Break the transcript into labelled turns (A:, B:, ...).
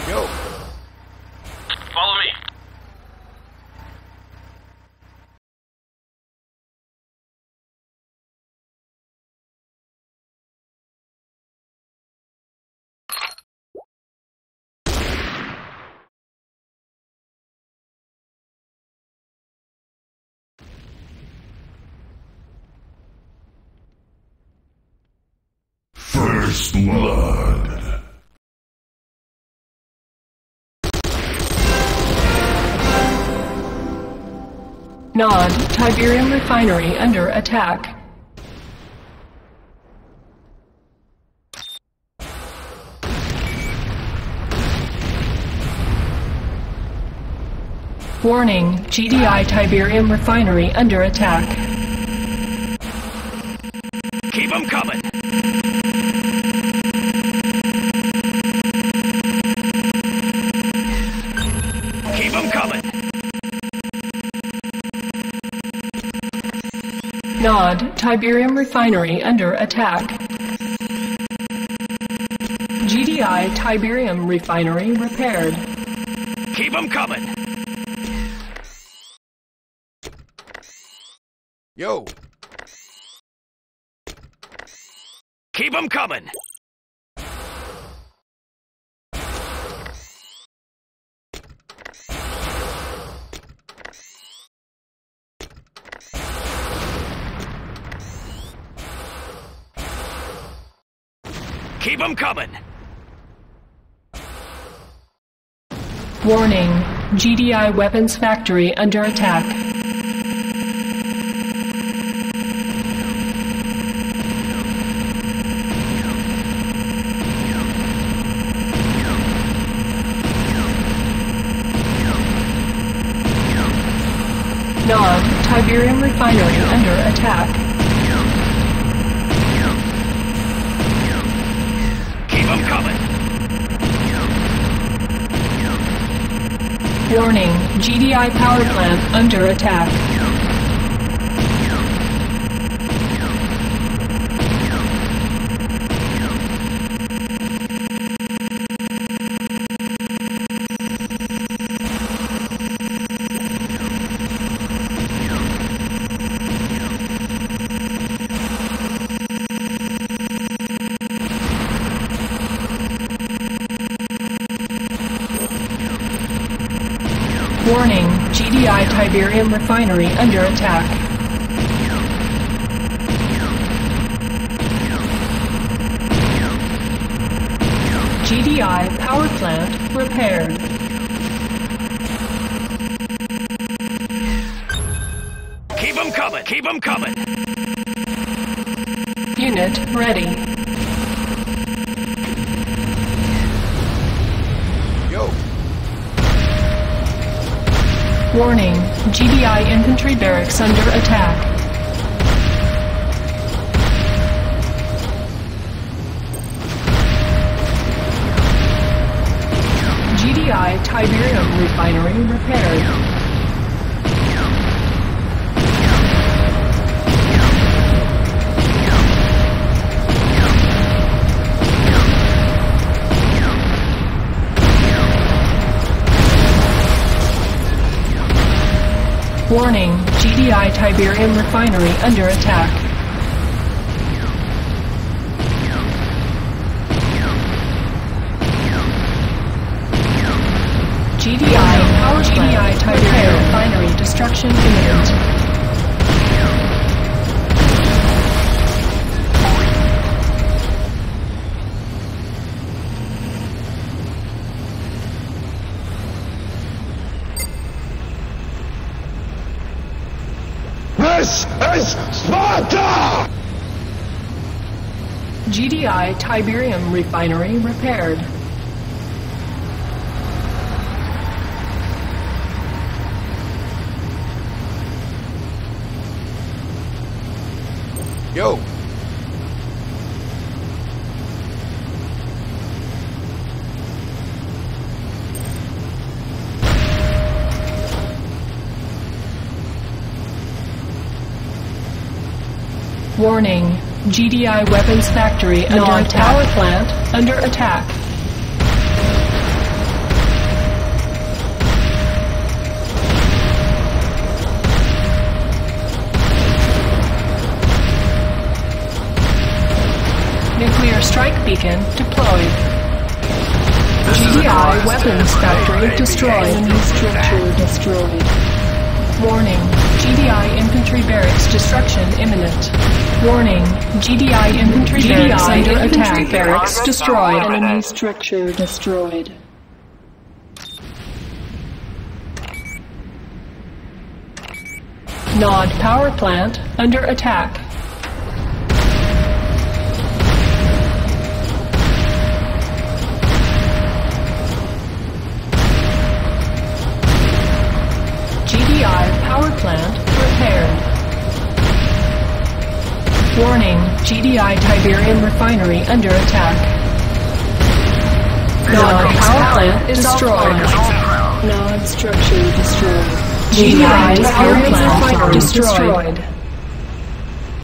A: Yo.
B: Follow me.
C: First Blood.
D: Nod, Tiberium Refinery under attack. Warning, GDI Tiberium Refinery under attack.
B: Keep them coming. Keep them coming.
D: Nod, Tiberium Refinery under attack. GDI Tiberium Refinery repaired.
B: Keep them coming.
A: Yo.
B: Keep them coming. Keep them coming.
D: Warning, GDI Weapons Factory under attack. Nod, Tiberium Refinery under attack.
B: Keep them coming.
D: Warning, GDI Power Plant under attack. Warning, GDI Tiberium Refinery under attack. GDI Power Plant repaired.
B: Keep them coming. Keep them coming.
D: Unit ready.
A: Yo.
D: Warning, GDI Infantry Barracks under attack. GDI Tiberium Refinery repaired. Warning, GDI Tiberium Refinery under attack. GDI Power GDI Tiberium Refinery destruction imminent.
C: This is Sparta!
D: GDI Tiberium Refinery repaired.
A: Yo.
D: Warning, GDI Weapons Factory under attack. Power Plant under attack. beacon deployed. GDI weapons factory destroyed. Enemy structure destroyed. Warning, GDI infantry barracks destruction imminent. Warning, GDI infantry barracks under attack. Barracks destroyed. Enemy structure destroyed. Nod power plant under attack. GDI power plant repaired. Warning, GDI Tiberium refinery under attack. Nod power plant destroyed. Nod structure destroyed. GDI Tiberium refinery destroyed.